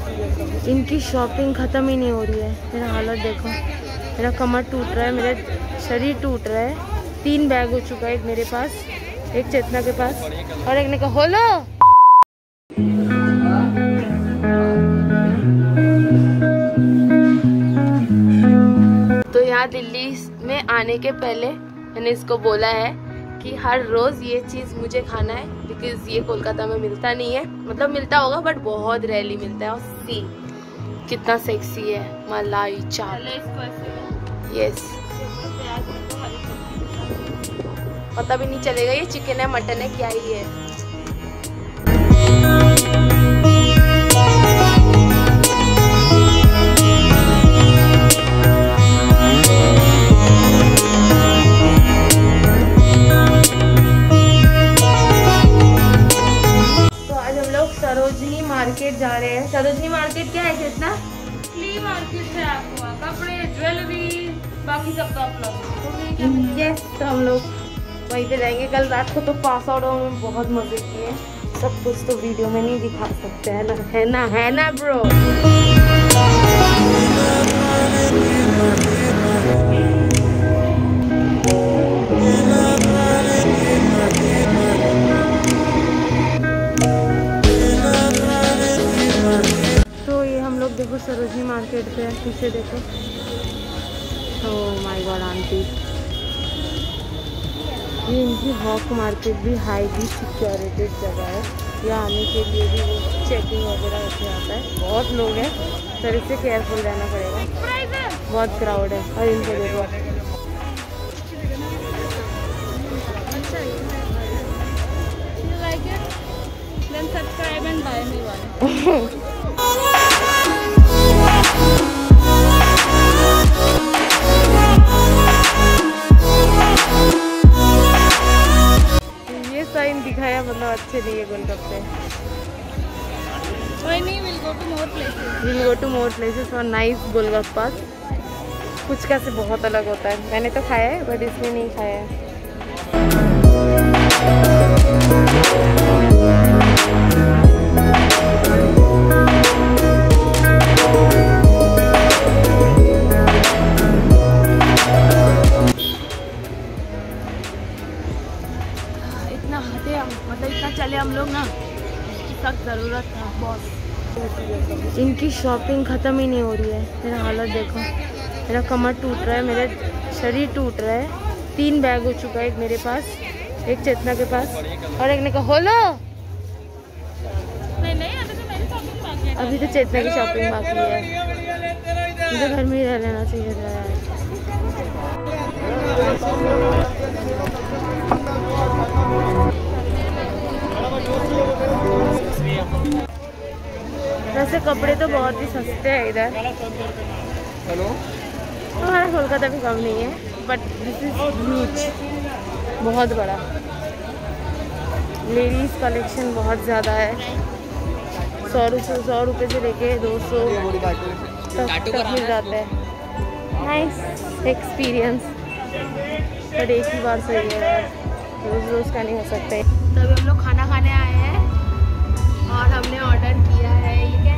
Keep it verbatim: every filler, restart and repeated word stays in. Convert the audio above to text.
इनकी शॉपिंग ख़त्म ही नहीं हो रही है। मेरा हालत देखो, मेरा कमर टूट रहा है, मेरा शरीर टूट रहा है। तीन बैग हो चुका है, एक मेरे पास, एक चेतना के पास और एक ने कहा होलो। तो यहाँ दिल्ली में आने के पहले मैंने इसको बोला है कि हर रोज़ ये चीज़ मुझे खाना है, बिकॉज ये कोलकाता में मिलता नहीं है। मतलब मिलता होगा बट बहुत रेयरली मिलता है। और सी कितना सेक्सी है मलाई चाट। यस, पता भी नहीं चलेगा ये चिकन है मटन है क्या ही है। सरोजनी मार्केट जा रहे हैं। सरोजनी मार्केट क्या है कितना? फ्ली मार्केट है आपको, कपड़े ज्वेलरी बाकी सब तो उपलब्ध। यस, तो हम लोग वहीं पे जाएंगे। कल रात को तो पास आउट में बहुत मजे किए। सब कुछ तो वीडियो में नहीं दिखा सकते है ना, है ना, है ना ब्रो। देखो सरोजनी मार्केट पे पीछे देखो। ओह माय गॉड आंटी, ये इनकी हॉक मार्केट भी हाईली सिक्योरिटेड जगह है। यहाँ आने के लिए भी वो चेकिंग वगैरह रखे आता है। बहुत लोग हैं, तो इससे केयरफुल रहना पड़ेगा। बहुत क्राउड है। और इनको देखो, subscribe and buy me one. Sign दिखाया मतलब अच्छे नहीं है गोलगप्पे। कोई नहीं, will go to more places. Will go to more places for nice golgappa. कुछ का से बहुत अलग होता है। मैंने तो खाया है बट इसमें नहीं खाया है। मतलब इतना चले हम लोग ना, इसकी सख्त ज़रूरत था बॉस। इनकी शॉपिंग ख़त्म ही नहीं हो रही है। मेरा हालत देखो, मेरा कमर टूट रहा है, मेरा शरीर टूट रहा है। तीन बैग हो चुका है, एक मेरे पास, एक चेतना के पास और एक ने कहा होलो। नहीं नहीं, अभी तो मेरी शॉपिंग बाकी है। अभी तो चेतना की शॉपिंग बाकी है। मुझे घर में ही रह लेना चाहिए था यार। वैसे कपड़े तो बहुत ही सस्ते हैं इधर। हेलो, हमारा कोलकाता भी कम नहीं है बट दिस इज ह्यूज, बहुत बड़ा। लेडीज कलेक्शन बहुत ज़्यादा है। सौ रुपये सौ रुपये से लेके दो सौ तक मिल जाता है। नाइस एक्सपीरियंस, बट एक ही बार सही है यार, रोज़ रोज़ का नहीं हो सकता है। तो अभी हम लोग खाना खाने आए हैं और हमने ऑर्डर किया है, ये क्या